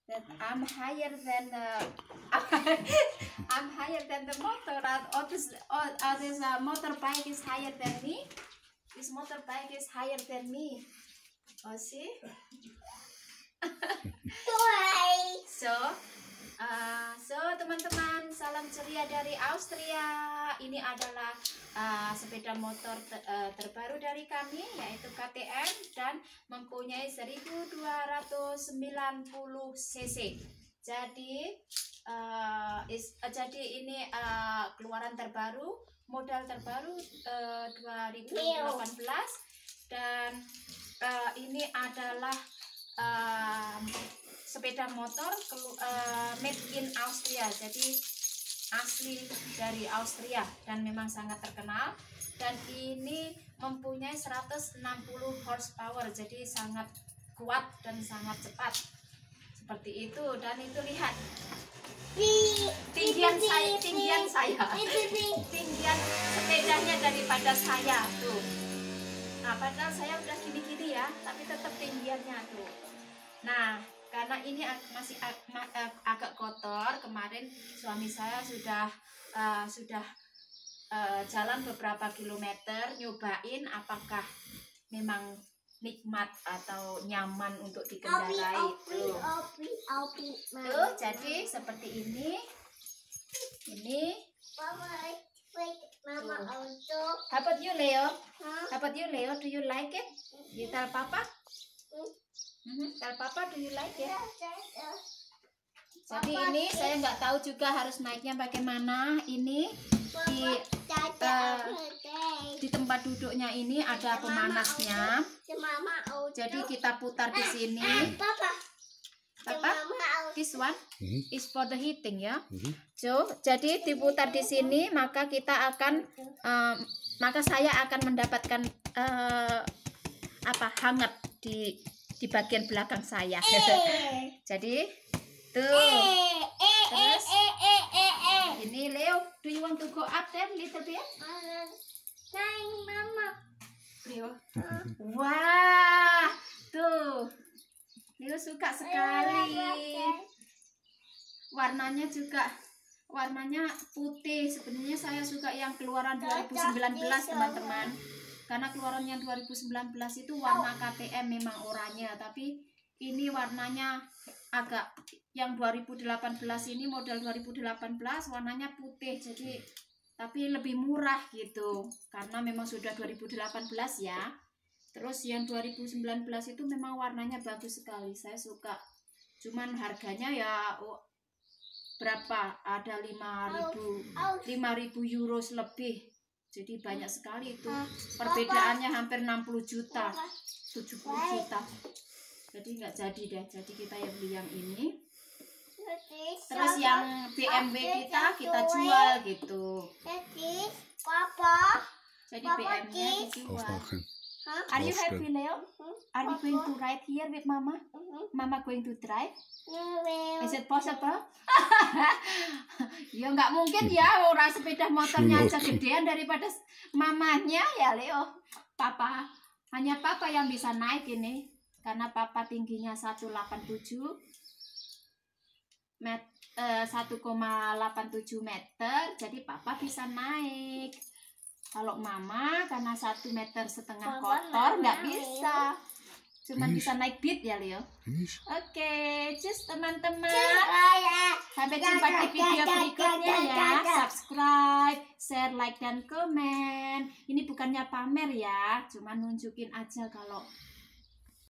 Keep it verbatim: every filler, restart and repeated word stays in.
that I'm higher than the I'm higher than the motor. Or this, or, or this uh, motorbike is higher than me. This motorbike is higher than me. Oh, see? So, uh, so teman-teman, salam ceria dari Austria. Ini adalah uh, sepeda motor te uh, terbaru dari kami, yaitu K T M, dan mempunyai seribu dua ratus sembilan puluh cc. Jadi, uh, is, uh, jadi ini uh, keluaran terbaru, modal terbaru uh, dua ribu delapan belas, dan uh, ini adalah uh, sepeda motor uh, made in Austria, jadi asli dari Austria dan memang sangat terkenal, dan ini mempunyai seratus enam puluh horsepower, jadi sangat kuat dan sangat cepat seperti itu. Dan itu lihat tinggian saya, tinggian saya, tinggian sepedanya daripada saya tuh. Nah, padahal saya udah gini-gini ya, tapi tetap tinggiannya tuh. Nah, karena ini masih ag agak kotor, kemarin suami saya sudah uh, sudah uh, jalan beberapa kilometer nyobain apakah memang nikmat atau nyaman untuk dikendarai. Tuh, tuh jadi seperti ini. Ini. Mama also. How about you, Leo? How about you, Leo? Do you like it? You tell Papa. Mm-hmm. Tell Papa, do you like it? Jadi ini saya nggak tahu juga harus naiknya bagaimana. Ini di uh, di tempat duduknya ini ada pemanasnya. Jadi kita putar di sini. Papa, this one is for the heating ya. So, jadi diputar di sini, maka kita akan, um, maka saya akan mendapatkan uh, apa hangat di di bagian belakang saya. Jadi tuh, terus ini Leo, do you want to go up there little bit? Mama. Leo, wah, tuh, Leo suka sekali. Warnanya juga, warnanya putih. Sebenarnya saya suka yang keluaran dua ribu sembilan belas teman-teman. Karena keluaran yang dua ribu sembilan belas itu warna K T M memang oranye, tapi ini warnanya agak, yang dua ribu delapan belas ini model dua ribu delapan belas warnanya putih, jadi tapi lebih murah gitu karena memang sudah dua ribu delapan belas ya. Terus yang dua ribu sembilan belas itu memang warnanya bagus sekali, saya suka. Cuman harganya ya oh, berapa? Ada lima ribu euro lebih. Jadi banyak sekali itu, perbedaannya hampir enam puluh juta, tujuh puluh juta. Jadi nggak jadi deh, jadi kita yang beli yang ini. Terus yang B M W kita, kita jual gitu. Jadi B M-nya dijual. Are you happy, Leo? Are we going to ride here with Mama? Mama going to drive? Is it possible? Ya nggak mungkin ya, orang sepeda motornya aja gedean daripada mamanya ya Leo. Papa, hanya Papa yang bisa naik ini, karena Papa tingginya seratus delapan puluh tujuh met, eh, satu koma delapan tujuh meter, jadi Papa bisa naik. Kalau Mama karena satu meter setengah kotor nggak bisa, cuman bisa naik beat ya Leo. Oke, okay, just teman-teman, sampai jumpa di video berikutnya ya. Subscribe, share, like, dan komen. Ini bukannya pamer ya, cuman nunjukin aja kalau